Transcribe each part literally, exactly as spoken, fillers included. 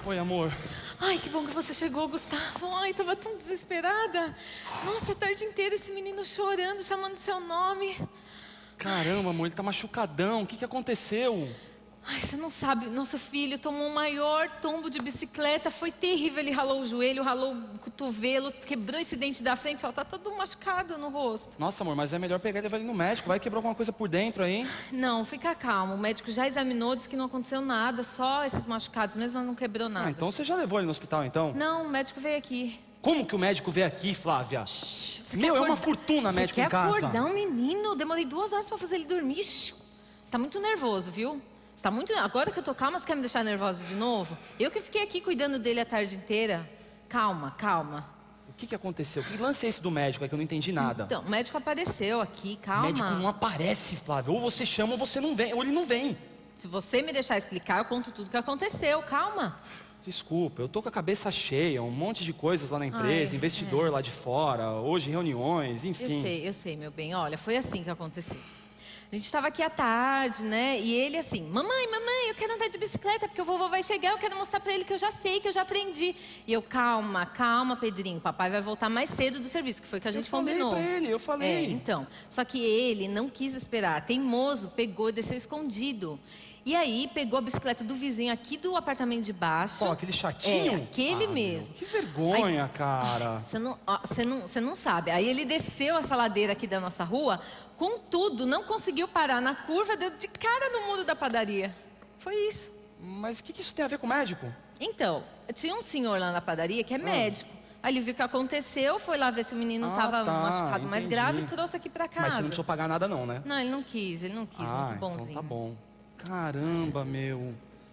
Oi, amor. Ai, que bom que você chegou, Gustavo. Ai, tava tão desesperada. Nossa, a tarde inteira esse menino chorando, chamando seu nome. Caramba, amor, ele tá machucadão. O que que aconteceu? Ai, você não sabe, nosso filho tomou um maior tombo de bicicleta. Foi terrível, ele ralou o joelho, ralou o cotovelo, quebrou esse dente da frente, ó, tá todo machucado no rosto. Nossa, amor, mas é melhor pegar e levar ele no médico. Vai quebrar alguma coisa por dentro aí. Não, fica calmo, o médico já examinou, disse que não aconteceu nada, só esses machucados mesmo, mas não quebrou nada. Ah, então você já levou ele no hospital, então? Não, o médico veio aqui. Como que o médico veio aqui, Flávia? Shhh, Meu, é uma fortuna médico em casa. Você quer acordar um menino? Eu demorei duas horas pra fazer ele dormir. Shhh. Você tá muito nervoso, viu? Você tá muito... Agora que eu tô calma, você quer me deixar nervosa de novo? Eu que fiquei aqui cuidando dele a tarde inteira. Calma, calma. O que que aconteceu? Que lance é esse do médico? É que eu não entendi nada. Então, o médico apareceu aqui, calma. O médico não aparece, Flávia. Ou você chama ou você não vem, ou ele não vem. Se você me deixar explicar, eu conto tudo o que aconteceu, calma. Desculpa, eu tô com a cabeça cheia, um monte de coisas lá na empresa, Ai, investidor é. lá de fora, hoje reuniões, enfim. Eu sei, eu sei, meu bem. Olha, foi assim que aconteceu. A gente estava aqui à tarde, né? E ele assim, mamãe, mamãe, eu quero andar de bicicleta, porque o vovô vai chegar, eu quero mostrar pra ele que eu já sei, que eu já aprendi. E eu, calma, calma, Pedrinho, papai vai voltar mais cedo do serviço, que foi o que a gente eu falei combinou. pra ele, eu falei. É, então, só que ele não quis esperar, teimoso, pegou e desceu escondido. E aí, pegou a bicicleta do vizinho aqui do apartamento de baixo. Pô, aquele chatinho? É, aquele Ah, mesmo. meu, que vergonha, Aí, cara. Você não, ó, você, não, você não sabe. Aí ele desceu essa ladeira aqui da nossa rua, contudo, não conseguiu parar na curva, deu de cara no muro da padaria. Foi isso. Mas o que que isso tem a ver com o médico? Então, tinha um senhor lá na padaria que é médico. Aí ele viu o que aconteceu, foi lá ver se o menino estava Ah, tá, machucado mais entendi. grave e trouxe aqui pra casa. Mas você não precisou pagar nada não, né? Não, ele não quis, ele não quis, Ah, muito bonzinho. então tá bom. Caramba, meu.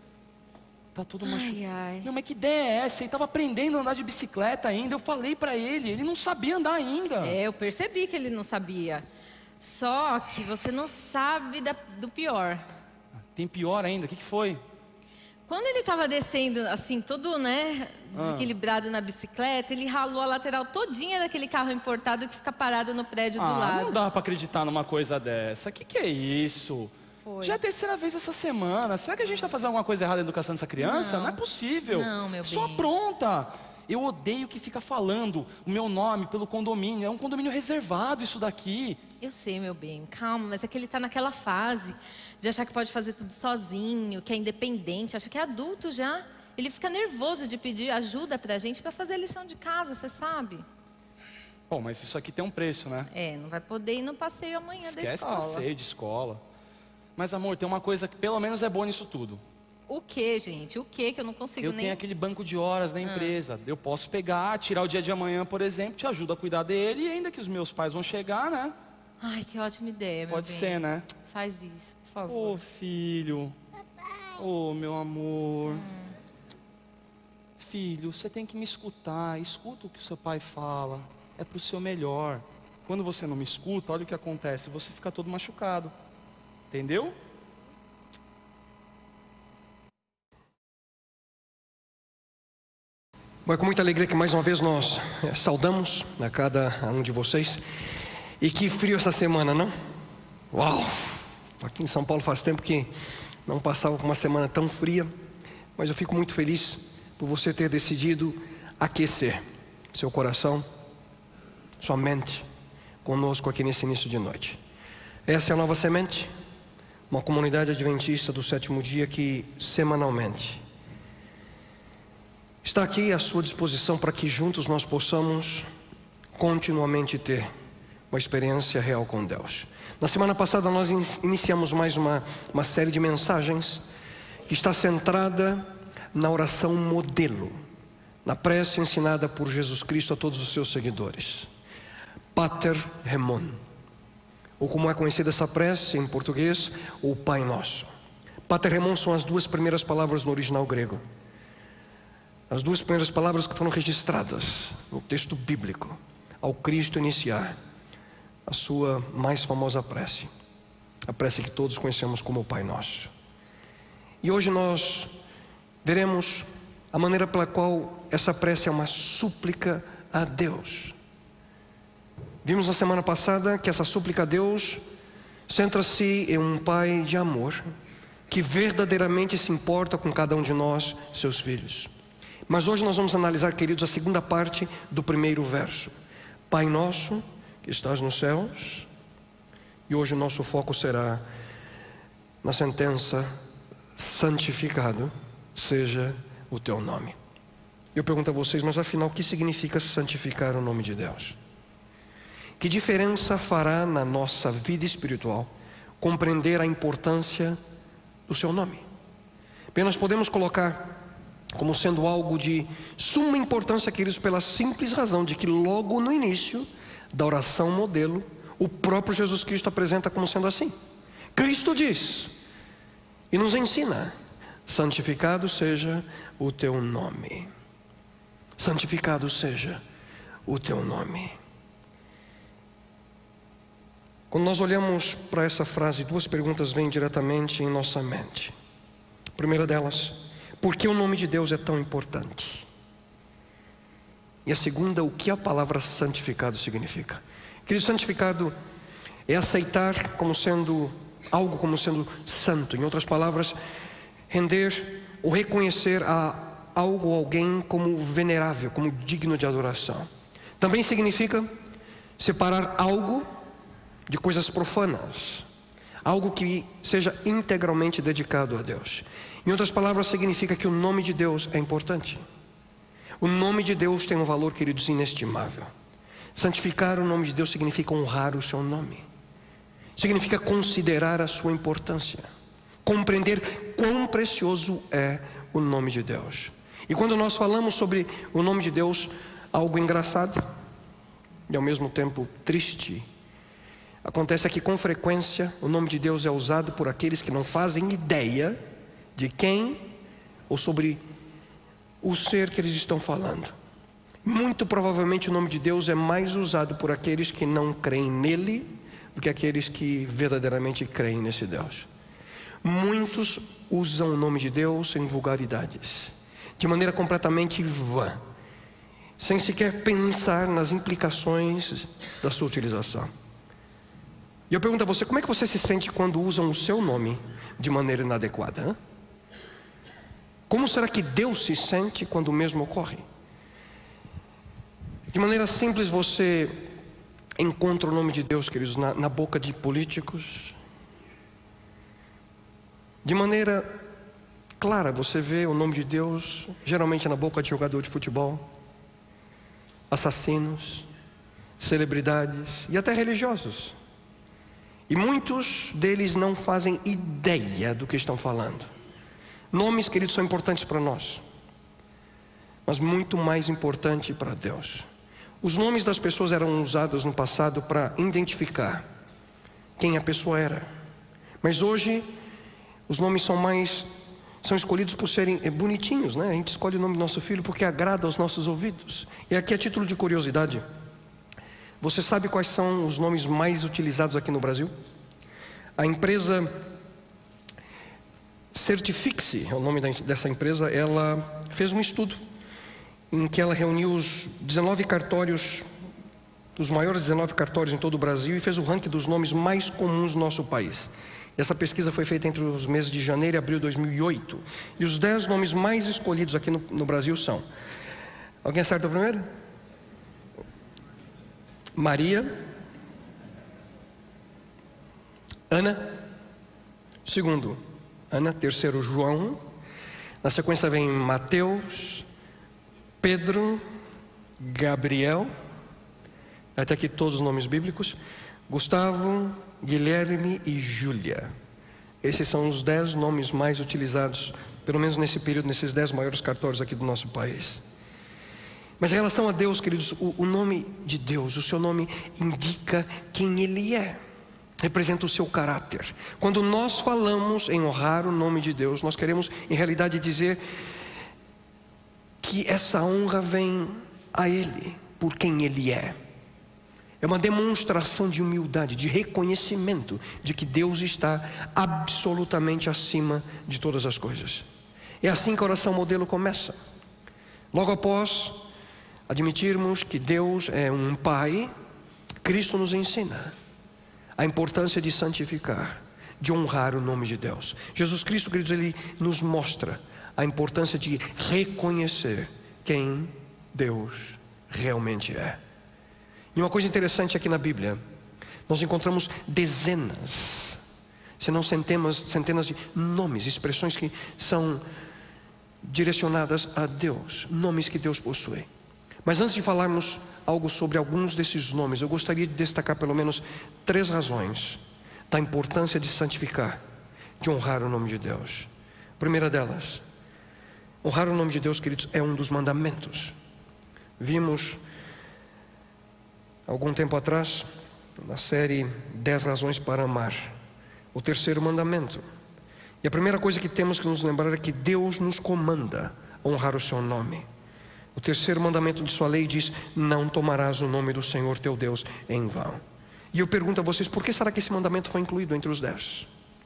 Tá todo machucado. Ai, ai. Meu, mas que ideia é essa? Ele tava aprendendo a andar de bicicleta ainda. Eu falei pra ele, ele não sabia andar ainda. É, eu percebi que ele não sabia. Só que você não sabe da- do pior. Tem pior ainda, o que que foi? Quando ele estava descendo, assim, todo, né, desequilibrado na bicicleta, ele ralou a lateral todinha daquele carro importado que fica parado no prédio do Ah, lado. não dá pra acreditar numa coisa dessa. O que que é isso? Foi. Já é a terceira vez essa semana. Será que a gente tá fazendo alguma coisa errada na educação dessa criança? Não, Não. é possível. Não, meu Só bem. pronta. Eu odeio que fica falando o meu nome pelo condomínio. É um condomínio reservado isso daqui. Eu sei, meu bem, calma, mas é que ele está naquela fase de achar que pode fazer tudo sozinho, que é independente, acha que é adulto já. Ele fica nervoso de pedir ajuda pra gente para fazer a lição de casa, você sabe? Bom, mas isso aqui tem um preço, né? É, não vai poder ir no passeio amanhã da Esquece escola. passeio de escola. Mas amor, tem uma coisa que pelo menos é boa nisso tudo. O que, gente? O que que eu não consigo Eu nem... tenho aquele banco de horas da empresa. Eu posso pegar, tirar o dia de amanhã, por exemplo, te ajudo a cuidar dele. E ainda que os meus pais vão chegar, né? Ai, que ótima ideia, meu Pode bem. ser, né? Faz isso, por Ô, favor. filho. Ô, meu amor. Filho, você tem que me escutar. Escuta o que o seu pai fala. É pro seu melhor. Quando você não me escuta, olha o que acontece. Você fica todo machucado. Entendeu? Bom, é com muita alegria que mais uma vez nós é, saudamos a cada um de vocês. E que frio essa semana, não? Uau! Aqui em São Paulo faz tempo que não passava por uma semana tão fria. Mas eu fico muito feliz por você ter decidido aquecer seu coração, sua mente, conosco aqui nesse início de noite. Essa é a Nova Semente, uma comunidade adventista do sétimo dia que semanalmente está aqui à sua disposição para que juntos nós possamos continuamente ter uma experiência real com Deus. Na semana passada nós iniciamos mais uma, uma série de mensagens que está centrada na oração modelo, na prece ensinada por Jesus Cristo a todos os seus seguidores. Pater Remon, ou como é conhecida essa prece em português, o Pai Nosso. Pater Remon são as duas primeiras palavras no original grego. As duas primeiras palavras que foram registradas no texto bíblico ao Cristo iniciar a sua mais famosa prece, a prece que todos conhecemos como o Pai Nosso. E hoje nós veremos a maneira pela qual essa prece é uma súplica a Deus. Vimos na semana passada que essa súplica a Deus centra-se em um Pai de amor que verdadeiramente se importa com cada um de nós, seus filhos. Mas hoje nós vamos analisar, queridos, a segunda parte do primeiro verso. Pai nosso que estás nos céus. E hoje o nosso foco será na sentença: santificado seja o teu nome. Eu pergunto a vocês, mas afinal, o que significa santificar o nome de Deus? Que diferença fará na nossa vida espiritual compreender a importância do seu nome? Bem, nós podemos colocar como sendo algo de suma importância, queridos, pela simples razão de que logo no início da oração modelo, o próprio Jesus Cristo apresenta como sendo assim. Cristo diz e nos ensina: santificado seja o teu nome. Santificado seja o teu nome. Quando nós olhamos para essa frase, duas perguntas vêm diretamente em nossa mente. A primeira delas: por que o nome de Deus é tão importante? E a segunda: o que a palavra santificado significa? Querido, santificado é aceitar como sendo algo como sendo santo. Em outras palavras, render ou reconhecer a algo ou alguém como venerável, como digno de adoração. Também significa separar algo de coisas profanas, algo que seja integralmente dedicado a Deus. Em outras palavras, significa que o nome de Deus é importante. O nome de Deus tem um valor, queridos, inestimável. Santificar o nome de Deus significa honrar o seu nome, significa considerar a sua importância, compreender quão precioso é o nome de Deus. E quando nós falamos sobre o nome de Deus, algo engraçado e ao mesmo tempo triste acontece que com frequência o nome de Deus é usado por aqueles que não fazem ideia de quem ou sobre o ser que eles estão falando. Muito provavelmente o nome de Deus é mais usado por aqueles que não creem nele do que aqueles que verdadeiramente creem nesse Deus. Muitos usam o nome de Deus em vulgaridades, de maneira completamente vã, sem sequer pensar nas implicações da sua utilização. E eu pergunto a você, como é que você se sente quando usam o seu nome de maneira inadequada? Hein? Como será que Deus se sente quando o mesmo ocorre? De maneira simples, você encontra o nome de Deus, queridos, na, na boca de políticos. De maneira clara, você vê o nome de Deus geralmente na boca de jogador de futebol, assassinos, celebridades e até religiosos. E muitos deles não fazem ideia do que estão falando. Nomes, queridos, são importantes para nós, mas muito mais importante para Deus. Os nomes das pessoas eram usados no passado para identificar quem a pessoa era. Mas hoje, os nomes são mais, são escolhidos por serem bonitinhos, né? A gente escolhe o nome do nosso filho porque agrada aos nossos ouvidos. E aqui, a título de curiosidade, você sabe quais são os nomes mais utilizados aqui no Brasil? A empresa Certifique-se, é o nome dessa empresa, ela fez um estudo em que ela reuniu os dezenove cartórios, os maiores dezenove cartórios em todo o Brasil, e fez o ranking dos nomes mais comuns do nosso país. Essa pesquisa foi feita entre os meses de janeiro e abril de dois mil e oito. E os dez nomes mais escolhidos aqui no, no Brasil são: alguém acerta o primeiro? Maria. Ana. Segundo, Ana. Terceiro, João. Na sequência vem Mateus, Pedro, Gabriel. Até aqui todos os nomes bíblicos. Gustavo, Guilherme e Júlia. Esses são os dez nomes mais utilizados, pelo menos nesse período, nesses dez maiores cartórios aqui do nosso país. Mas em relação a Deus, queridos, o, o nome de Deus, o seu nome indica quem Ele é, representa o seu caráter. Quando nós falamos em honrar o nome de Deus, nós queremos em realidade dizer que essa honra vem a Ele, por quem Ele é. É uma demonstração de humildade, de reconhecimento de que Deus está absolutamente acima de todas as coisas. É assim que a oração modelo começa. Logo após admitirmos que Deus é um Pai, Cristo nos ensina a importância de santificar, de honrar o nome de Deus. Jesus Cristo, queridos, Ele nos mostra a importância de reconhecer quem Deus realmente é. E uma coisa interessante aqui na Bíblia, nós encontramos dezenas, se não centenas, centenas de nomes, expressões que são direcionadas a Deus, nomes que Deus possui. Mas antes de falarmos algo sobre alguns desses nomes, eu gostaria de destacar pelo menos três razões da importância de santificar, de honrar o nome de Deus. A primeira delas, honrar o nome de Deus, queridos, é um dos mandamentos. Vimos algum tempo atrás, na série dez razões para amar, o terceiro mandamento. E a primeira coisa que temos que nos lembrar é que Deus nos comanda a honrar o seu nome. O terceiro mandamento de sua lei diz: não tomarás o nome do Senhor teu Deus em vão. E eu pergunto a vocês, por que será que esse mandamento foi incluído entre os dez?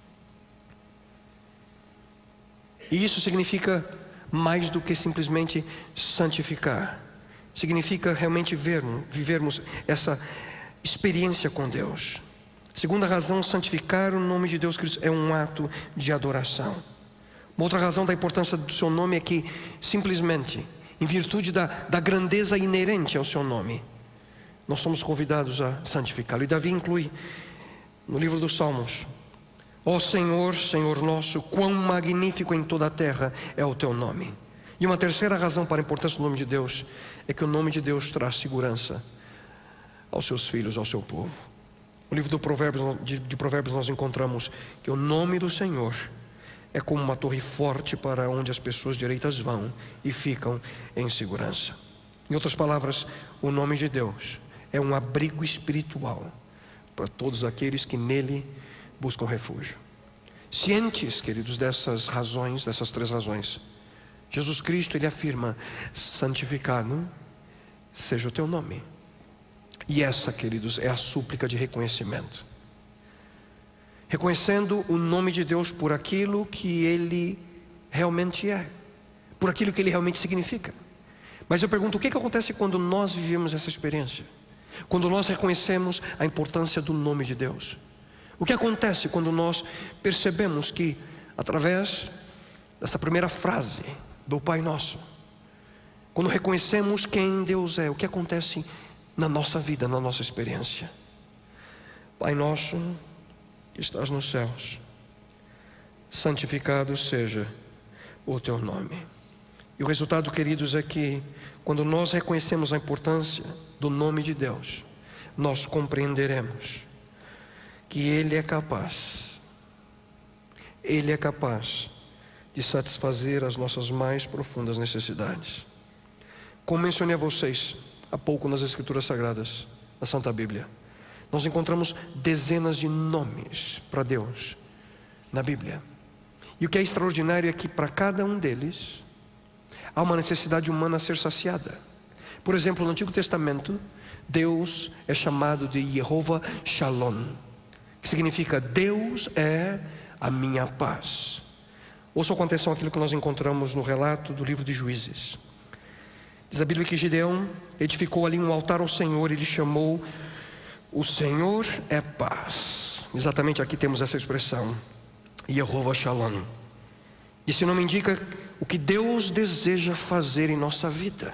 E isso significa mais do que simplesmente santificar. Significa realmente vermos, vivermos essa experiência com Deus. Segunda razão, santificar o nome de Deus, queridos, é um ato de adoração. Uma outra razão da importância do seu nome é que, simplesmente, em virtude da, da grandeza inerente ao seu nome, nós somos convidados a santificá-lo. E Davi inclui no livro dos Salmos: ó Senhor, Senhor nosso, quão magnífico em toda a terra é o teu nome. E uma terceira razão para a importância do nome de Deus é que o nome de Deus traz segurança aos seus filhos, ao seu povo. No livro do Provérbios, de, de Provérbios nós encontramos que o nome do Senhor é como uma torre forte para onde as pessoas direitas vão e ficam em segurança. Em outras palavras, o nome de Deus é um abrigo espiritual para todos aqueles que nele buscam refúgio. Cientes, queridos, dessas razões, dessas três razões, Jesus Cristo, ele afirma: santificado seja o teu nome. E essa, queridos, é a súplica de reconhecimento. Reconhecendo o nome de Deus por aquilo que ele realmente é, por aquilo que ele realmente significa. Mas eu pergunto, o que, que acontece quando nós vivemos essa experiência? Quando nós reconhecemos a importância do nome de Deus? O que acontece quando nós percebemos que, através dessa primeira frase do Pai Nosso, quando reconhecemos quem Deus é, o que acontece na nossa vida, na nossa experiência? Pai nosso que estás nos céus, santificado seja o teu nome. E o resultado, queridos, é que quando nós reconhecemos a importância do nome de Deus, nós compreenderemos que Ele é capaz, Ele é capaz de satisfazer as nossas mais profundas necessidades. Como mencionei a vocês há pouco nas Escrituras Sagradas, na Santa Bíblia, nós encontramos dezenas de nomes para Deus na Bíblia. E o que é extraordinário é que para cada um deles há uma necessidade humana a ser saciada. Por exemplo, no Antigo Testamento, Deus é chamado de Jehová Shalom, que significa Deus é a minha paz. Ouçam com atenção aquilo que nós encontramos no relato do livro de Juízes. Diz a Bíblia que Gideão edificou ali um altar ao Senhor e lhe chamou: o Senhor é paz. Exatamente aqui temos essa expressão, Jehová Shalom. Esse nome indica o que Deus deseja fazer em nossa vida.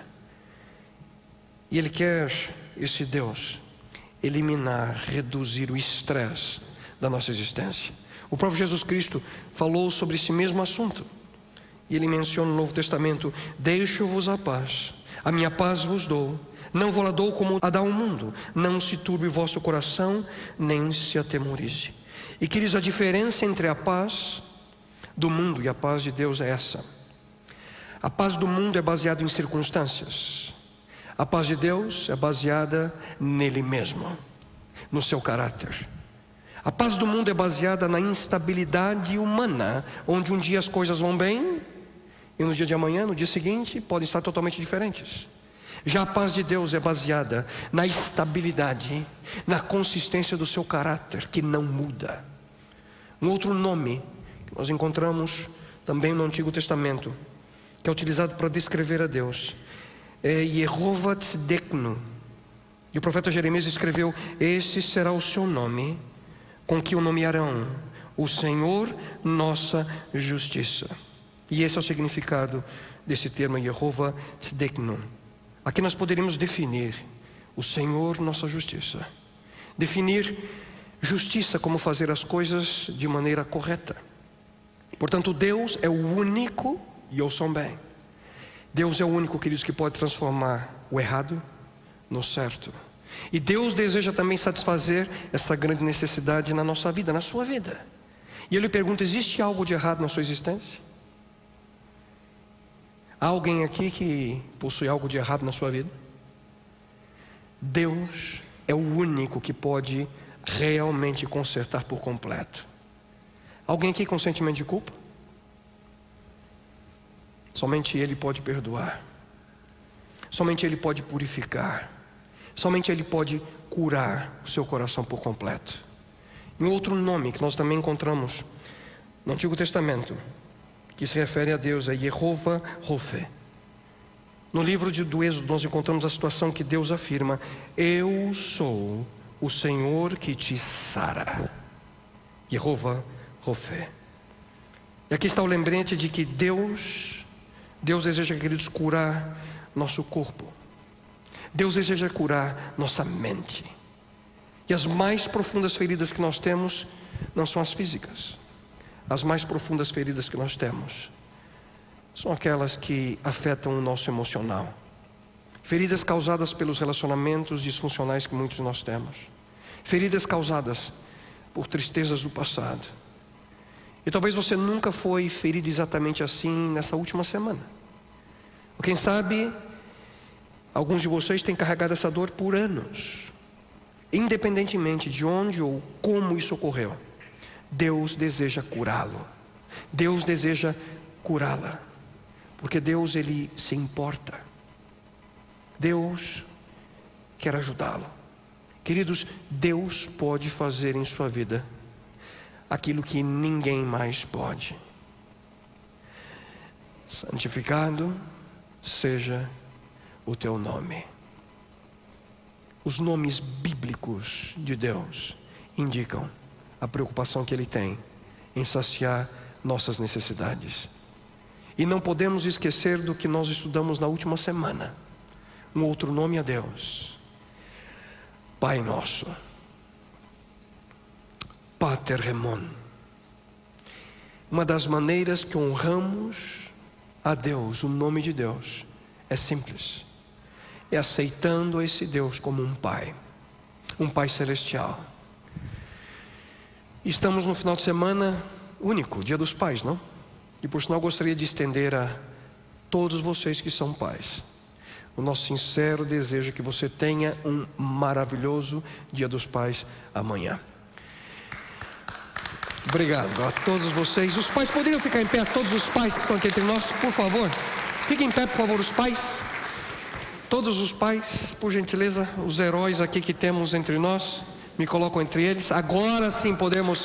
E Ele quer, esse Deus, eliminar, reduzir o estresse da nossa existência. O próprio Jesus Cristo falou sobre esse mesmo assunto. E Ele menciona no Novo Testamento: deixo-vos a paz, a minha paz vos dou, não vou lá dou como a dá o mundo, não se turbe o vosso coração, nem se atemorize. E queridos, a diferença entre a paz do mundo e a paz de Deus é essa: a paz do mundo é baseada em circunstâncias, a paz de Deus é baseada nele mesmo, no seu caráter. A paz do mundo é baseada na instabilidade humana, onde um dia as coisas vão bem e no dia de amanhã, no dia seguinte, podem estar totalmente diferentes. Já a paz de Deus é baseada na estabilidade, na consistência do seu caráter, que não muda. Um outro nome que nós encontramos também no Antigo Testamento, que é utilizado para descrever a Deus, é Jehová Tzedeknu. E o profeta Jeremias escreveu: esse será o seu nome, com que o nomearão: o Senhor nossa justiça. E esse é o significado desse termo Yehovah Tzedeknu. Aqui nós poderíamos definir o Senhor, nossa justiça. Definir justiça como fazer as coisas de maneira correta. Portanto, Deus é o único, e ouçam bem, Deus é o único, queridos, que pode transformar o errado no certo. E Deus deseja também satisfazer essa grande necessidade na nossa vida, na sua vida. E eu lhe pergunto, existe algo de errado na sua existência? Há alguém aqui que possui algo de errado na sua vida? Deus é o único que pode realmente consertar por completo. Alguém aqui com sentimento de culpa? Somente Ele pode perdoar. Somente Ele pode purificar. Somente Ele pode curar o seu coração por completo. E um outro nome que nós também encontramos no Antigo Testamento, que se refere a Deus, é Yehovah Rofe. No livro de, do Êxodo nós encontramos a situação que Deus afirma: eu sou o Senhor que te sara. Yehovah Rofe. E aqui está o lembrete de que Deus Deus deseja, queridos, curar nosso corpo. Deus deseja curar nossa mente. E as mais profundas feridas que nós temos não são as físicas. As mais profundas feridas que nós temos são aquelas que afetam o nosso emocional. Feridas causadas pelos relacionamentos disfuncionais que muitos de nós temos. Feridas causadas por tristezas do passado. E talvez você nunca foi ferido exatamente assim nessa última semana. Ou quem sabe, alguns de vocês têm carregado essa dor por anos. Independentemente de onde ou como isso ocorreu, Deus deseja curá-lo. Deus deseja curá-la. Porque Deus, Ele se importa. Deus quer ajudá-lo. Queridos, Deus pode fazer em sua vida aquilo que ninguém mais pode. Santificado seja o teu nome. Os nomes bíblicos de Deus indicam a preocupação que Ele tem em saciar nossas necessidades. E não podemos esquecer do que nós estudamos na última semana. Um outro nome a Deus: Pai Nosso. Pater Remon. Uma das maneiras que honramos a Deus, o nome de Deus, é simples. É aceitando esse Deus como um Pai. Um Pai celestial. Estamos no final de semana único, Dia dos Pais, não? E por sinal gostaria de estender a todos vocês que são pais o nosso sincero desejo que você tenha um maravilhoso Dia dos Pais amanhã. Obrigado a todos vocês. Os pais poderiam ficar em pé, todos os pais que estão aqui entre nós, por favor. Fiquem em pé, por favor, os pais. Todos os pais, por gentileza, os heróis aqui que temos entre nós, me colocam entre eles. Agora sim podemos.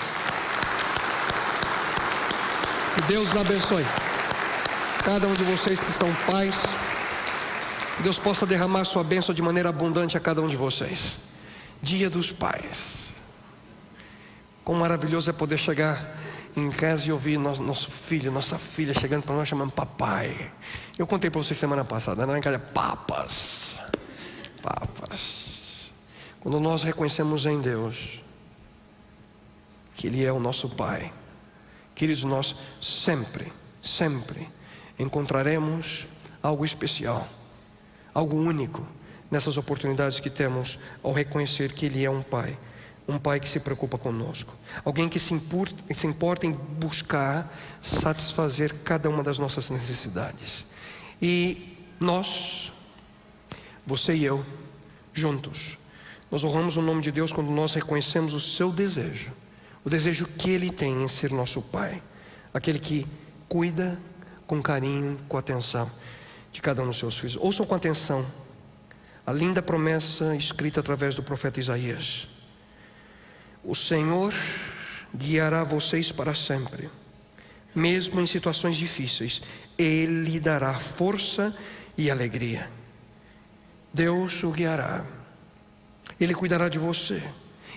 Que Deus os abençoe. Cada um de vocês que são pais, que Deus possa derramar sua bênção de maneira abundante a cada um de vocês. Dia dos Pais. Quão maravilhoso é poder chegar em casa e ouvir nosso, nosso filho, nossa filha chegando para nós chamando papai. Eu contei para vocês semana passada, na casa, papas. Papas. Quando nós reconhecemos em Deus que Ele é o nosso Pai, queridos, nós sempre, sempre encontraremos algo especial, algo único nessas oportunidades que temos ao reconhecer que Ele é um Pai. Um Pai que se preocupa conosco. Alguém que se importa, se importa em buscar satisfazer cada uma das nossas necessidades. E nós, você e eu, juntos, nós honramos o nome de Deus quando nós reconhecemos o seu desejo. O desejo que Ele tem em ser nosso Pai. Aquele que cuida com carinho, com atenção de cada um dos seus filhos. Ouçam com atenção a linda promessa escrita através do profeta Isaías. O Senhor guiará vocês para sempre, mesmo em situações difíceis. Ele lhe dará força e alegria. Deus o guiará. Ele cuidará de você.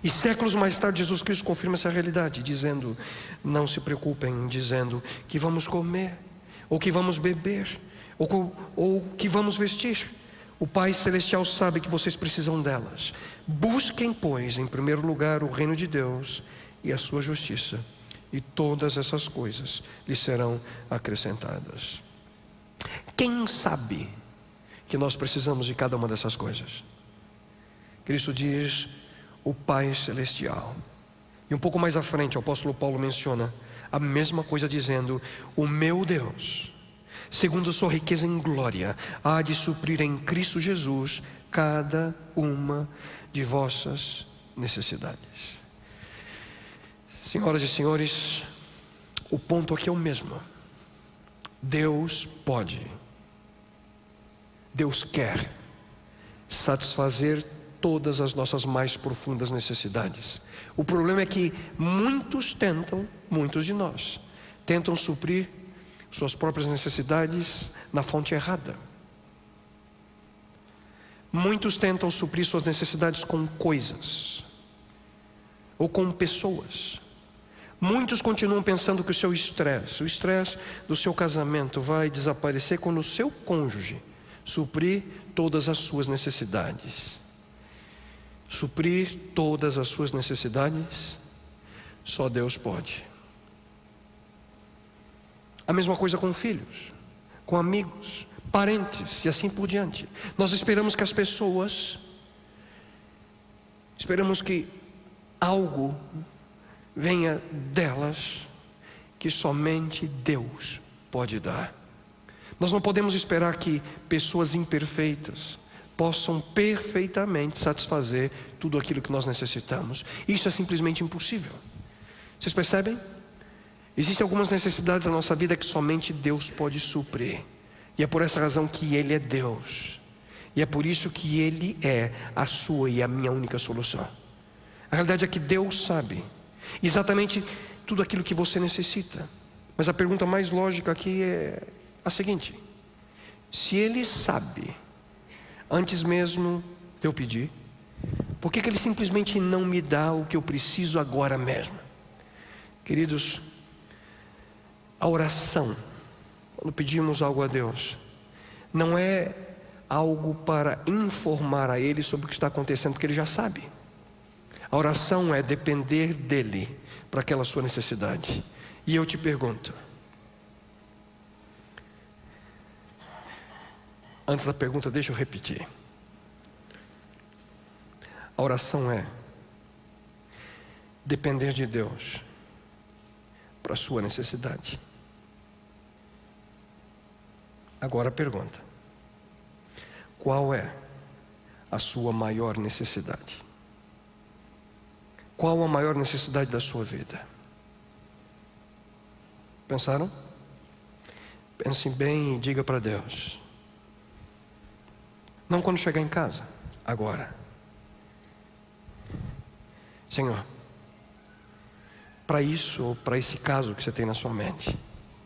E séculos mais tarde Jesus Cristo confirma essa realidade, dizendo: não se preocupem, dizendo que vamos comer, ou que vamos beber, ou, ou que vamos vestir. O Pai Celestial sabe que vocês precisam delas. Busquem, pois, em primeiro lugar o reino de Deus e a sua justiça, e todas essas coisas lhes serão acrescentadas. Quem sabe que nós precisamos de cada uma dessas coisas? Cristo diz: o Pai Celestial. E um pouco mais à frente o apóstolo Paulo menciona a mesma coisa, dizendo: o meu Deus, segundo sua riqueza em glória, há de suprir em Cristo Jesus cada uma de vossas necessidades. Senhoras e senhores, o ponto aqui é o mesmo. Deus pode, Deus quer satisfazer todas as nossas mais profundas necessidades. O problema é que muitos tentam, muitos de nós, tentam suprir suas próprias necessidades na fonte errada. Muitos tentam suprir suas necessidades com coisas ou com pessoas. Muitos continuam pensando que o seu estresse, o estresse do seu casamento vai desaparecer quando o seu cônjuge suprir todas as suas necessidades. Suprir todas as suas necessidades, só Deus pode. A mesma coisa com filhos, com amigos, parentes e assim por diante. Nós esperamos que as pessoas, esperamos que algo venha delas que somente Deus pode dar. Nós não podemos esperar que pessoas imperfeitas possam perfeitamente satisfazer tudo aquilo que nós necessitamos. Isso é simplesmente impossível. Vocês percebem? Existem algumas necessidades da nossa vida que somente Deus pode suprir. E é por essa razão que Ele é Deus. E é por isso que Ele é a sua e a minha única solução. A realidade é que Deus sabe exatamente tudo aquilo que você necessita. Mas a pergunta mais lógica aqui é a seguinte: se Ele sabe antes mesmo de eu pedir, por que que Ele simplesmente não me dá o que eu preciso agora mesmo? Queridos, a oração, quando pedimos algo a Deus, não é algo para informar a Ele sobre o que está acontecendo, porque Ele já sabe. A oração é depender dEle para aquela sua necessidade. E eu te pergunto, antes da pergunta, deixa eu repetir. A oração é depender de Deus para a sua necessidade. Agora a pergunta: qual é a sua maior necessidade? Qual a maior necessidade da sua vida? Pensaram? Pensem bem e diga para Deus. Não quando chegar em casa, agora. Senhor, para isso ou para esse caso que você tem na sua mente,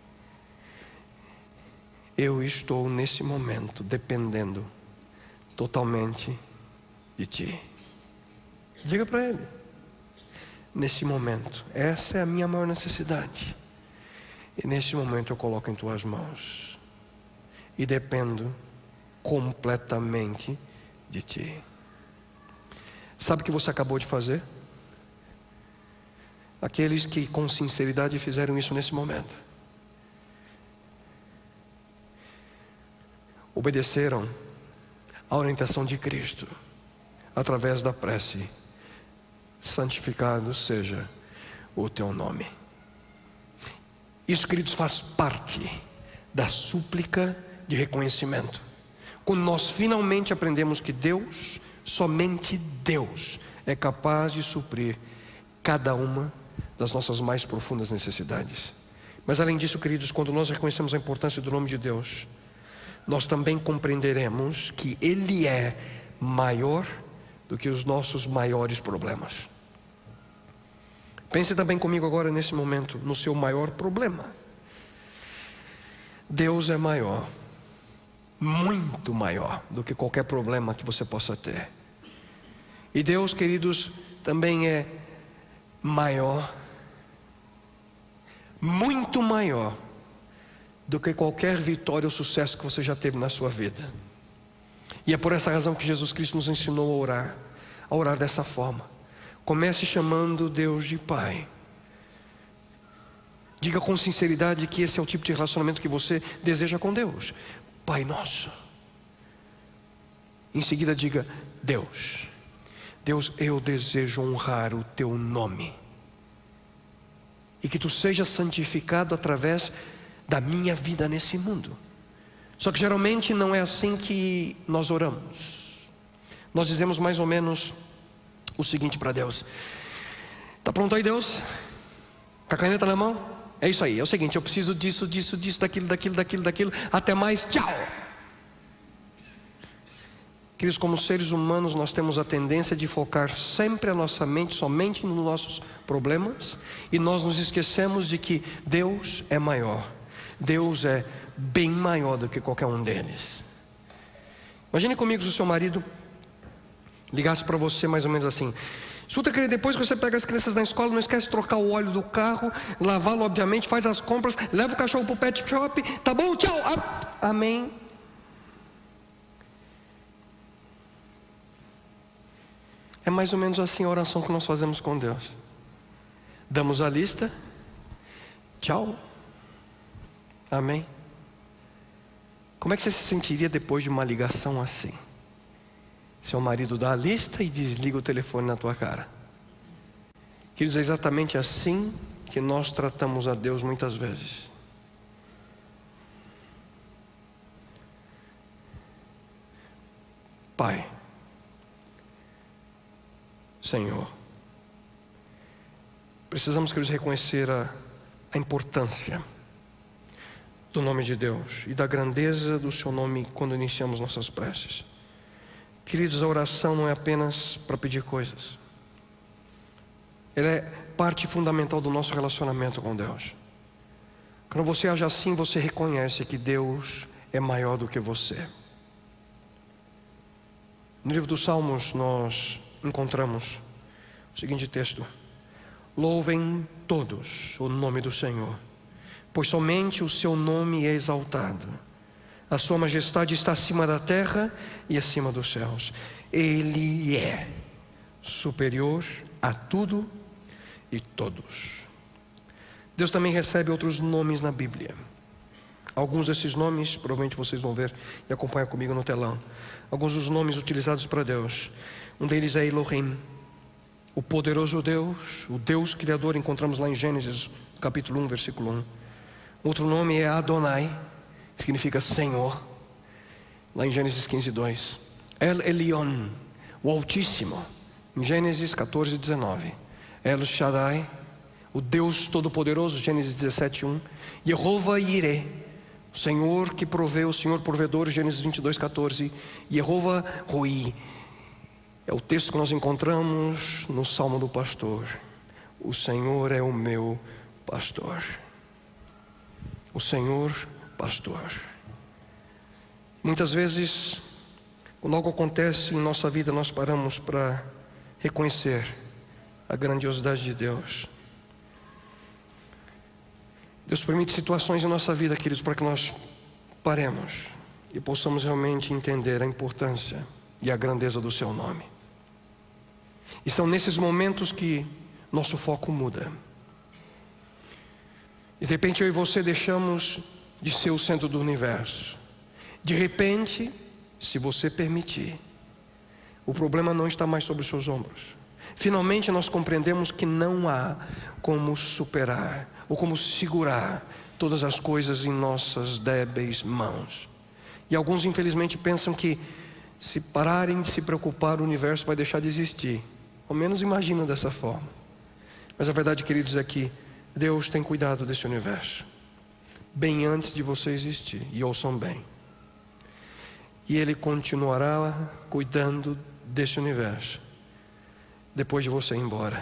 eu estou nesse momento dependendo totalmente de Ti. Diga para Ele: nesse momento, essa é a minha maior necessidade, e nesse momento eu coloco em Tuas mãos e dependo completamente de Ti. Sabe o que você acabou de fazer? Aqueles que com sinceridade fizeram isso nesse momento, obedeceram à orientação de Cristo através da prece: santificado seja o Teu nome. Isso, queridos, faz parte da súplica de reconhecimento. Quando nós finalmente aprendemos que Deus, somente Deus, é capaz de suprir cada uma das nossas mais profundas necessidades. Mas além disso, queridos, quando nós reconhecemos a importância do nome de Deus, nós também compreenderemos que Ele é maior do que os nossos maiores problemas. Pense também comigo agora nesse momento no seu maior problema. Deus é maior, muito maior do que qualquer problema que você possa ter. E Deus, queridos, também é maior, muito maior do que qualquer vitória ou sucesso que você já teve na sua vida. E é por essa razão que Jesus Cristo nos ensinou a orar, a orar dessa forma. Comece chamando Deus de Pai. Diga com sinceridade que esse é o tipo de relacionamento que você deseja com Deus. Pai nosso. Em seguida diga: Deus, Deus, eu desejo honrar o teu nome, e que tu sejas santificado através da minha vida nesse mundo. Só que geralmente não é assim que nós oramos. Nós dizemos mais ou menos o seguinte para Deus: está pronto aí, Deus? Com a caneta na mão? É isso aí, é o seguinte, eu preciso disso, disso, disso, daquilo, daquilo, daquilo, daquilo. Até mais, tchau. Queridos, como seres humanos, nós temos a tendência de focar sempre a nossa mente somente nos nossos problemas, e nós nos esquecemos de que Deus é maior. Deus é bem maior do que qualquer um deles. Imagine comigo se o seu marido ligasse para você mais ou menos assim: escuta, querido, depois que você pega as crianças na escola, não esquece de trocar o óleo do carro, lavá-lo obviamente, faz as compras, leva o cachorro para o pet shop, tá bom? Tchau, amém. É mais ou menos assim a oração que nós fazemos com Deus. Damos a lista, tchau, amém. Como é que você se sentiria depois de uma ligação assim? Seu marido dá a lista e desliga o telefone na tua cara. Queridos, é exatamente assim que nós tratamos a Deus muitas vezes. Pai, Senhor, precisamos, queridos, reconhecer a, a importância do nome de Deus e da grandeza do seu nome quando iniciamos nossas preces. Queridos, a oração não é apenas para pedir coisas. Ela é parte fundamental do nosso relacionamento com Deus. Quando você age assim, você reconhece que Deus é maior do que você. No livro dos Salmos nós encontramos o seguinte texto: louvem todos o nome do Senhor, pois somente o seu nome é exaltado. A sua majestade está acima da terra e acima dos céus. Ele é superior a tudo e todos. Deus também recebe outros nomes na Bíblia. Alguns desses nomes, provavelmente vocês vão ver e acompanhar comigo no telão. Alguns dos nomes utilizados para Deus. Um deles é Elohim, o poderoso Deus, o Deus Criador. Encontramos lá em Gênesis capítulo um, versículo um. Outro nome é Adonai, que significa Senhor, lá em Gênesis quinze, dois. El Elyon, o Altíssimo, em Gênesis catorze, dezenove. El Shaddai, o Deus Todo-Poderoso, Gênesis dezessete, um. Jehová Jireh, o Senhor que provê, o Senhor provedor, Gênesis vinte e dois, catorze. Jehová Roi, é o texto que nós encontramos no Salmo do Pastor. O Senhor é o meu pastor. O Senhor pastor. Muitas vezes, quando algo acontece em nossa vida, nós paramos para reconhecer a grandiosidade de Deus. Deus permite situações em nossa vida, queridos, para que nós paremos e possamos realmente entender a importância e a grandeza do seu nome. E são nesses momentos que nosso foco muda. E de repente eu e você deixamos de ser o centro do universo. De repente, se você permitir, o problema não está mais sobre os seus ombros. Finalmente nós compreendemos que não há como superar ou como segurar todas as coisas em nossas débeis mãos. E alguns infelizmente pensam que se pararem de se preocupar, o universo vai deixar de existir. Ao menos imaginam dessa forma. Mas a verdade, queridos, é que Deus tem cuidado desse universo bem antes de você existir. E ouçam bem, e Ele continuará cuidando desse universo depois de você ir embora.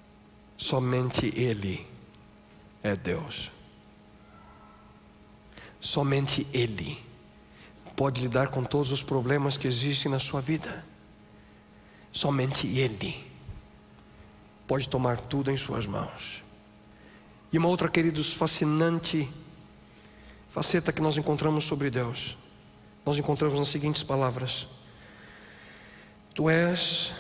Somente Ele é Deus. Somente Ele pode lidar com todos os problemas que existem na sua vida. Somente Ele pode tomar tudo em suas mãos. E uma outra, queridos, fascinante faceta que nós encontramos sobre Deus, nós encontramos nas seguintes palavras: Tu és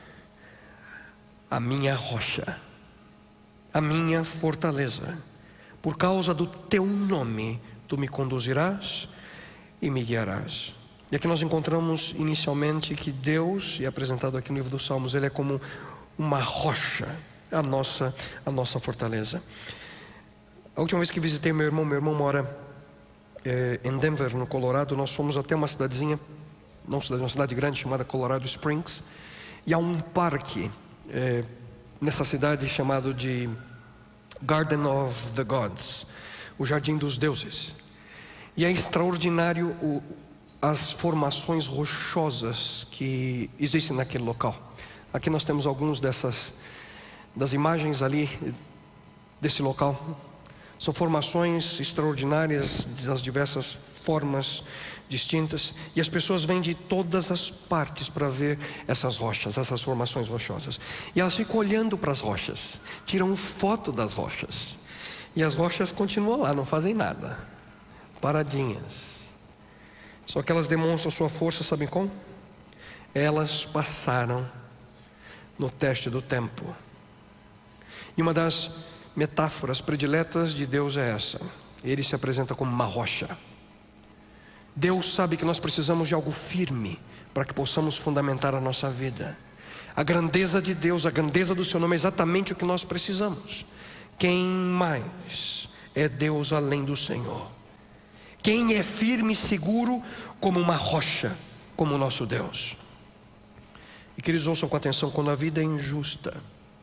a minha rocha, a minha fortaleza. Por causa do teu nome, tu me conduzirás e me guiarás. E aqui nós encontramos inicialmente que Deus, e é apresentado aqui no livro dos Salmos, Ele é como uma rocha, a nossa, a nossa fortaleza. A última vez que visitei meu irmão, meu irmão mora é, em Denver, no Colorado. Nós fomos até uma cidadezinha, não cidade, uma cidade grande chamada Colorado Springs. E há um parque é, nessa cidade chamado de Garden of the Gods, o Jardim dos Deuses. E é extraordinário o, as formações rochosas que existem naquele local. Aqui nós temos alguns dessas das imagens ali desse local. São formações extraordinárias, das diversas formas distintas, e as pessoas vêm de todas as partes para ver essas rochas, essas formações rochosas. E elas ficam olhando para as rochas, tiram foto das rochas, e as rochas continuam lá, não fazem nada, paradinhas. Só que elas demonstram sua força, sabem como? Elas passaram no teste do tempo. E uma das metáforas prediletas de Deus é essa: Ele se apresenta como uma rocha. Deus sabe que nós precisamos de algo firme para que possamos fundamentar a nossa vida. A grandeza de Deus, a grandeza do seu nome é exatamente o que nós precisamos. Quem mais é Deus além do Senhor? Quem é firme e seguro como uma rocha, como o nosso Deus? E que eles ouçam com atenção: quando a vida é injusta,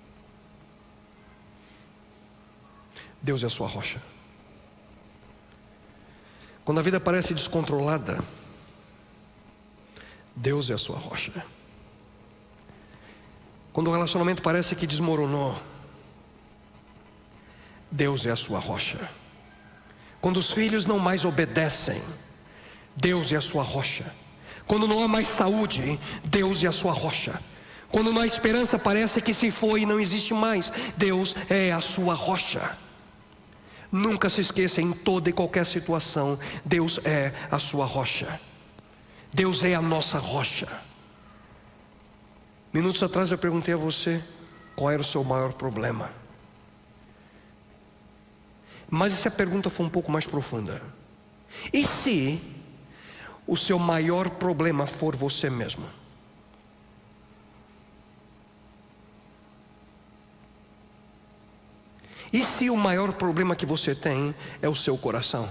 Deus é a sua rocha. Quando a vida parece descontrolada, Deus é a sua rocha. Quando o relacionamento parece que desmoronou, Deus é a sua rocha. Quando os filhos não mais obedecem, Deus é a sua rocha. Quando não há mais saúde, Deus é a sua rocha. Quando não há esperança, parece que se foi e não existe mais, Deus é a sua rocha. Nunca se esqueça, em toda e qualquer situação, Deus é a sua rocha. Deus é a nossa rocha. Minutos atrás eu perguntei a você qual era o seu maior problema. Mas essa pergunta foi um pouco mais profunda. E se o seu maior problema for você mesmo? E se o maior problema que você tem é o seu coração?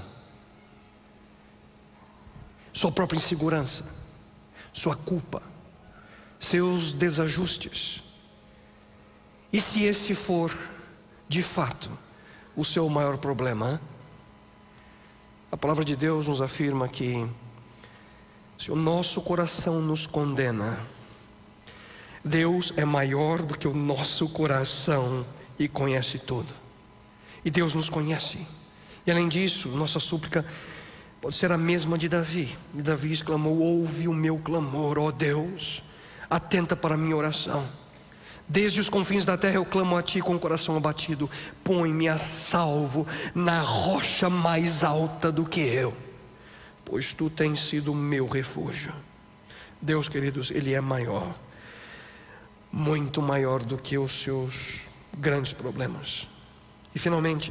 Sua própria insegurança, sua culpa, seus desajustes. E se esse for, de fato, o seu maior problema? A palavra de Deus nos afirma que se o nosso coração nos condena, Deus é maior do que o nosso coração e conhece tudo. E Deus nos conhece. E além disso, nossa súplica pode ser a mesma de Davi. E Davi exclamou: ouve o meu clamor, ó Deus, atenta para a minha oração. Desde os confins da terra eu clamo a ti com o coração abatido. Põe-me a salvo na rocha mais alta do que eu, pois tu tens sido o meu refúgio. Deus, queridos, Ele é maior, muito maior do que os seus grandes problemas. E finalmente,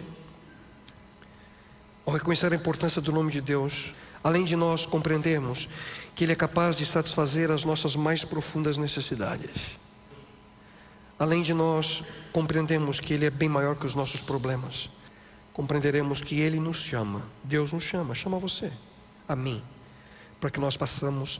ao reconhecer a importância do nome de Deus, além de nós compreendermos que Ele é capaz de satisfazer as nossas mais profundas necessidades, além de nós compreendermos que Ele é bem maior que os nossos problemas, compreenderemos que Ele nos chama, Deus nos chama, chama você, a mim, para que nós façamos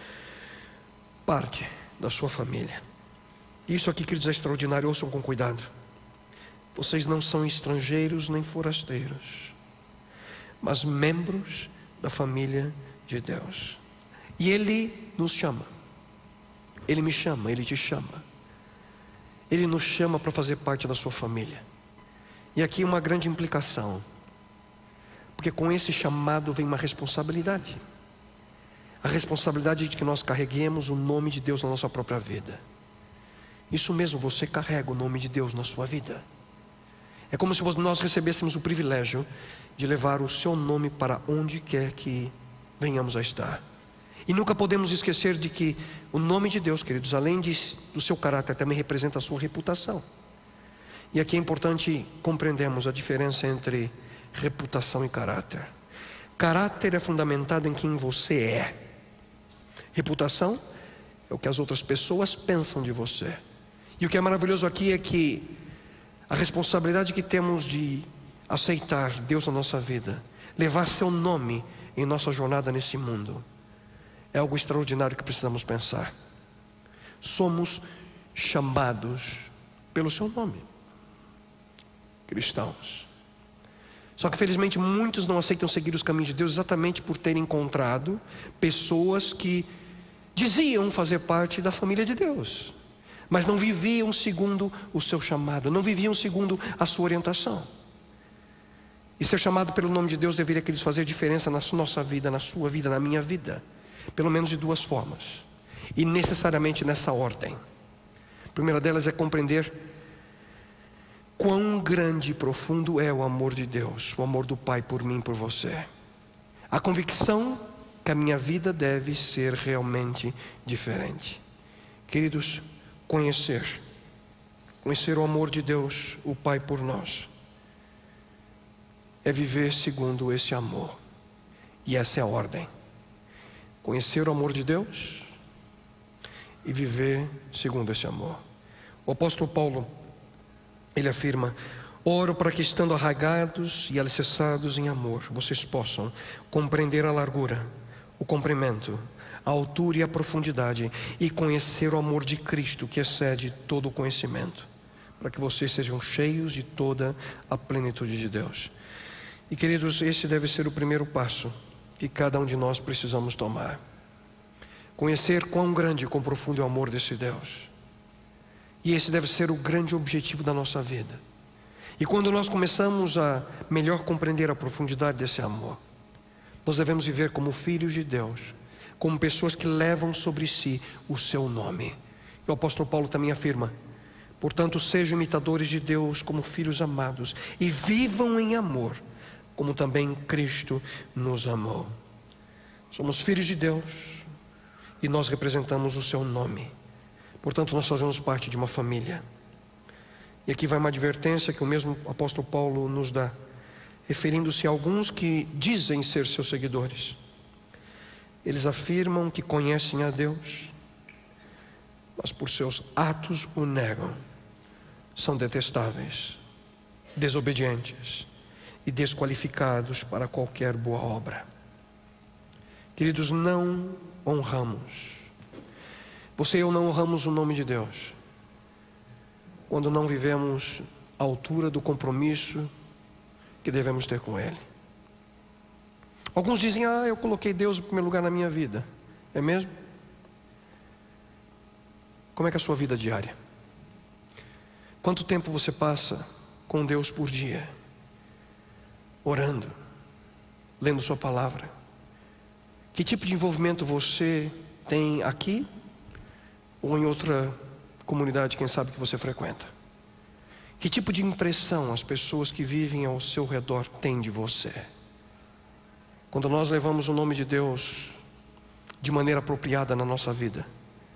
parte da sua família. Isso aqui, queridos, é extraordinário, ouçam com cuidado. Vocês não são estrangeiros nem forasteiros, mas membros da família de Deus. E Ele nos chama. Ele me chama, Ele te chama. Ele nos chama para fazer parte da sua família. E aqui uma grande implicação, Porque com esse chamado vem uma responsabilidade. A responsabilidade de que nós carreguemos o nome de Deus na nossa própria vida. Isso mesmo, você carrega o nome de Deus na sua vida. É como se nós recebêssemos o privilégio de levar o seu nome para onde quer que venhamos a estar. E nunca podemos esquecer de que o nome de Deus, queridos, além de, do seu caráter, também representa a sua reputação. E aqui é importante compreendermos a diferença entre reputação e caráter. Caráter é fundamentado em quem você é. Reputação é o que as outras pessoas pensam de você. E o que é maravilhoso aqui é que a responsabilidade que temos de aceitar Deus na nossa vida, levar seu nome em nossa jornada nesse mundo, é algo extraordinário que precisamos pensar. Somos chamados pelo seu nome, cristãos. Só que felizmente muitos não aceitam seguir os caminhos de Deus exatamente por terem encontrado pessoas que diziam fazer parte da família de Deus, mas não viviam segundo o seu chamado, não viviam segundo a sua orientação. E ser chamado pelo nome de Deus deveria, queridos, fazer diferença na nossa vida, na sua vida, na minha vida, pelo menos de duas formas, e necessariamente nessa ordem. A primeira delas é compreender quão grande e profundo é o amor de Deus, o amor do Pai por mim e por você. A convicção que a minha vida deve ser realmente diferente. Queridos, conhecer, conhecer o amor de Deus, o Pai por nós, é viver segundo esse amor. E essa é a ordem. Conhecer o amor de Deus e viver segundo esse amor. O apóstolo Paulo, ele afirma: oro para que, estando arraigados e alicerçados em amor, vocês possam compreender a largura, o comprimento, a altura e a profundidade, e conhecer o amor de Cristo, que excede todo o conhecimento, para que vocês sejam cheios de toda a plenitude de Deus. E queridos, esse deve ser o primeiro passo que cada um de nós precisamos tomar. Conhecer quão grande e quão profundo é o amor desse Deus. E esse deve ser o grande objetivo da nossa vida. E quando nós começamos a melhor compreender a profundidade desse amor, nós devemos viver como filhos de Deus, como pessoas que levam sobre si o seu nome. E o apóstolo Paulo também afirma: portanto, sejam imitadores de Deus como filhos amados, e vivam em amor, como também Cristo nos amou. Somos filhos de Deus e nós representamos o seu nome. Portanto, nós fazemos parte de uma família. E aqui vai uma advertência que o mesmo apóstolo Paulo nos dá, referindo-se a alguns que dizem ser seus seguidores. Eles afirmam que conhecem a Deus, mas por seus atos o negam. São detestáveis, desobedientes e desqualificados para qualquer boa obra. Queridos, não honramos, você e eu não honramos o nome de Deus quando não vivemos à altura do compromisso que devemos ter com Ele. Alguns dizem: ah, eu coloquei Deus em primeiro lugar na minha vida. É mesmo? Como é que é a sua vida diária? Quanto tempo você passa com Deus por dia? Orando, lendo sua palavra. Que tipo de envolvimento você tem aqui ou em outra comunidade, quem sabe, que você frequenta? Que tipo de impressão as pessoas que vivem ao seu redor têm de você? Quando nós levamos o nome de Deus de maneira apropriada na nossa vida,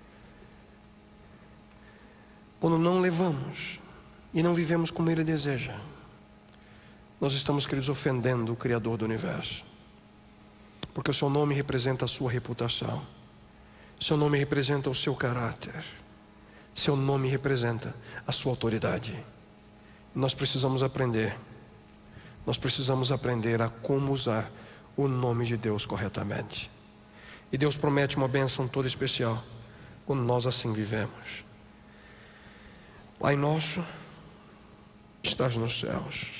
quando não levamos e não vivemos como Ele deseja, nós estamos, queridos, ofendendo o Criador do Universo. Porque o seu nome representa a sua reputação, seu nome representa o seu caráter, seu nome representa a sua autoridade. Nós precisamos aprender, nós precisamos aprender a como usar o nome de Deus corretamente. E Deus promete uma bênção toda especial quando nós assim vivemos. Pai nosso, que estás nos céus,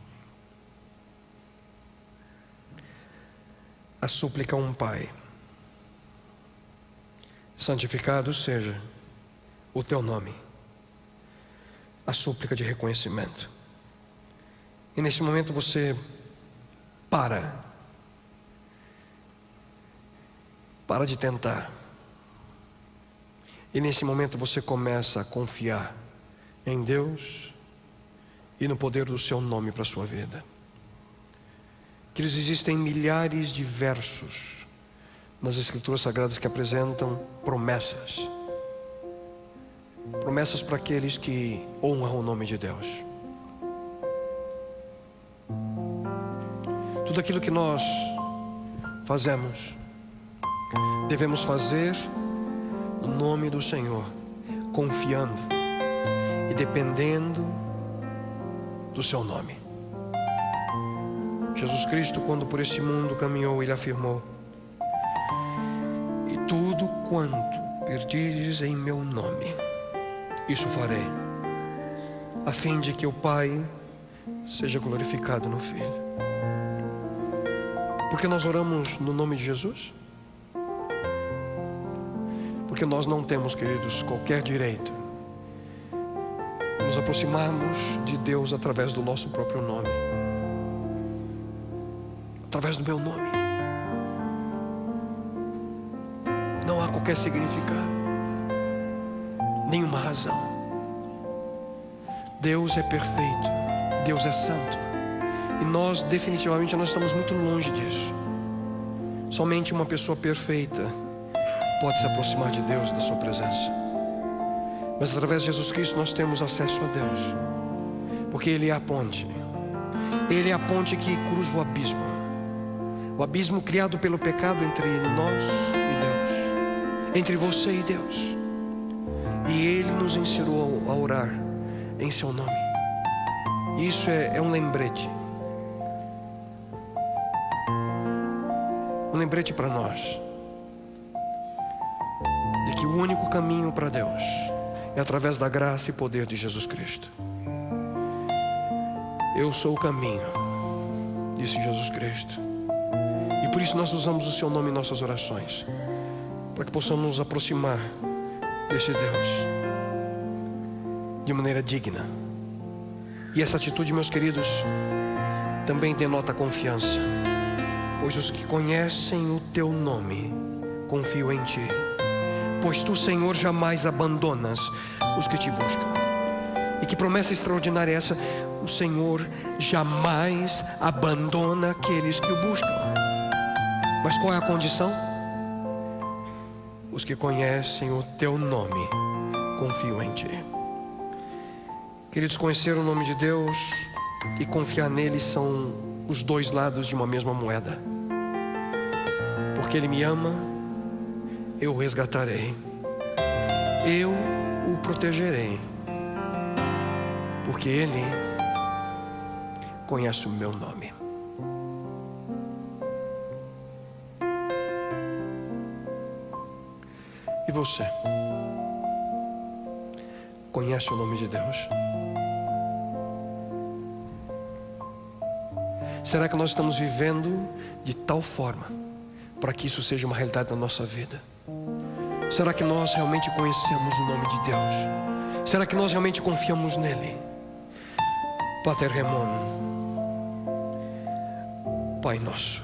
a súplica a um Pai: santificado seja o teu nome. A súplica de reconhecimento. E nesse momento você para. Para de tentar. E nesse momento você começa a confiar em Deus e no poder do seu nome para a sua vida. Que existem milhares de versos nas Escrituras Sagradas que apresentam promessas. Promessas para aqueles que honram o nome de Deus. Tudo aquilo que nós fazemos, devemos fazer no nome do Senhor, confiando e dependendo do seu nome. Jesus Cristo, quando por esse mundo caminhou, Ele afirmou: e tudo quanto pedirdes em meu nome, isso farei, a fim de que o Pai seja glorificado no Filho. Porque nós oramos no nome de Jesus? Porque nós não temos, queridos, qualquer direito de nos aproximarmos de Deus através do nosso próprio nome, através do meu nome. Não há qualquer significado, nenhuma razão. Deus é perfeito, Deus é santo, e nós definitivamente nós estamos muito longe disso. Somente uma pessoa perfeita pode se aproximar de Deus, da sua presença. Mas através de Jesus Cristo nós temos acesso a Deus, porque Ele é a ponte. Ele é a ponte que cruza o abismo, o abismo criado pelo pecado entre nós e Deus, entre você e Deus. E Ele nos ensinou a orar em seu nome. E isso é, é um lembrete, um lembrete para nós, de que o único caminho para Deus é através da graça e poder de Jesus Cristo. Eu sou o caminho, disse Jesus Cristo. E por isso nós usamos o seu nome em nossas orações, para que possamos nos aproximar desse Deus de maneira digna. E essa atitude, meus queridos, também denota confiança, pois os que conhecem o teu nome confiam em ti. Pois tu, Senhor, jamais abandonas os que te buscam. E que promessa extraordinária é essa? O Senhor jamais abandona aqueles que o buscam. Mas qual é a condição? Os que conhecem o teu nome confiam em ti. Queridos, conhecer o nome de Deus e confiar nele são os dois lados de uma mesma moeda. Porque Ele me ama, eu o resgatarei, eu o protegerei, porque Ele conhece o meu nome. E você conhece o nome de Deus? Será que nós estamos vivendo de tal forma para que isso seja uma realidade na nossa vida? Será que nós realmente conhecemos o nome de Deus? Será que nós realmente confiamos nele? Pater Remon, Pai nosso,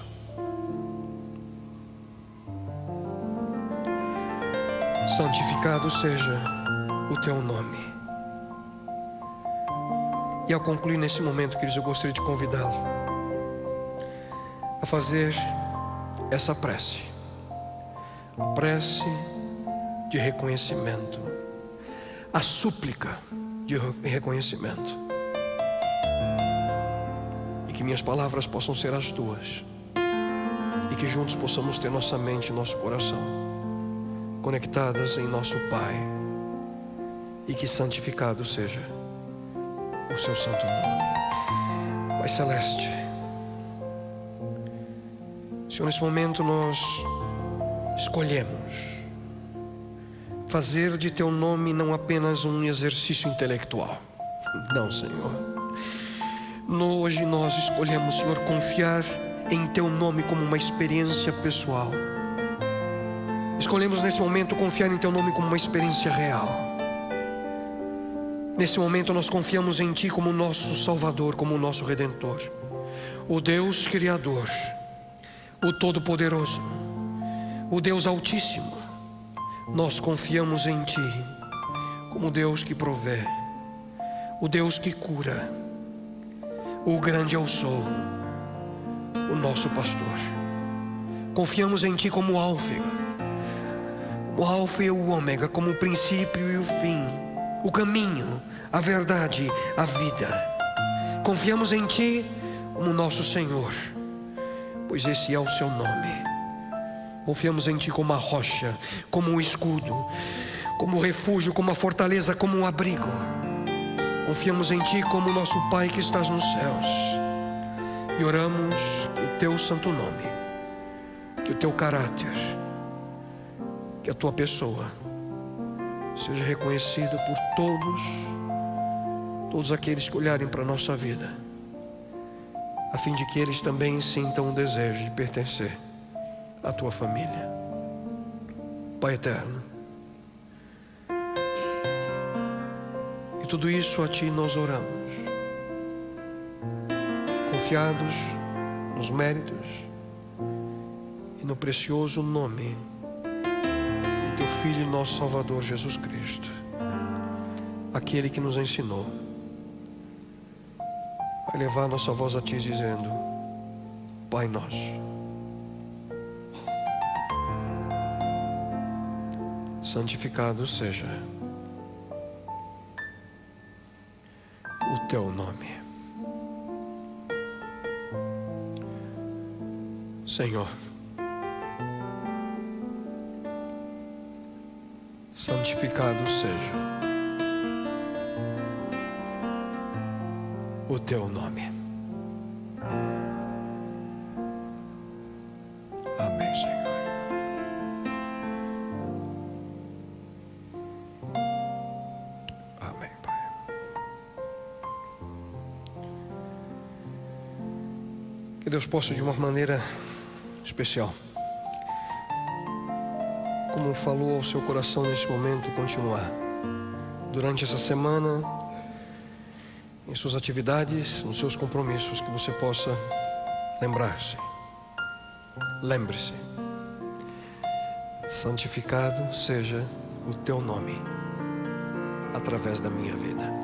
santificado seja o teu nome. E ao concluir nesse momento, queridos, eu gostaria de convidá-lo a fazer essa prece, a prece de reconhecimento, a súplica de reconhecimento, e que minhas palavras possam ser as tuas, e que juntos possamos ter nossa mente e nosso coração conectadas em nosso Pai, e que santificado seja o seu santo nome. Pai Celeste, Senhor, nesse momento nós escolhemos fazer de teu nome não apenas um exercício intelectual. Não, Senhor. Hoje nós escolhemos, Senhor, confiar em teu nome como uma experiência pessoal. Escolhemos nesse momento confiar em teu nome como uma experiência real. Nesse momento nós confiamos em ti como nosso Salvador, como nosso Redentor. o Deus Criador, o Todo-Poderoso, o Deus Altíssimo, nós confiamos em Ti como Deus que provê, o Deus que cura, o grande eu sou, o nosso pastor. Confiamos em Ti como Alfa, o Alfa e o Ômega, como o princípio e o fim, o caminho, a verdade, a vida. Confiamos em Ti como nosso Senhor, pois esse é o Seu nome. Confiamos em Ti como a rocha, como um escudo, como um refúgio, como uma fortaleza, como um abrigo. Confiamos em Ti como nosso Pai que estás nos céus. E oramos que o Teu santo nome, que o Teu caráter, que a Tua pessoa seja reconhecida por todos, todos aqueles que olharem para a nossa vida, a fim de que eles também sintam o desejo de pertencer à Tua família. Pai eterno, e tudo isso a Ti nós oramos, confiados nos méritos e no precioso nome de Teu Filho, nosso Salvador Jesus Cristo, aquele que nos ensinou a levar nossa voz a Ti dizendo: Pai nosso, santificado seja o Teu nome. Senhor, santificado seja o Teu nome. Amém, Senhor. Amém, Pai. Que Deus possa, de uma maneira especial, como falou ao seu coração nesse momento, continuar durante essa semana, em suas atividades, nos seus compromissos, que você possa lembrar-se. Lembre-se: santificado seja o Teu nome através da minha vida.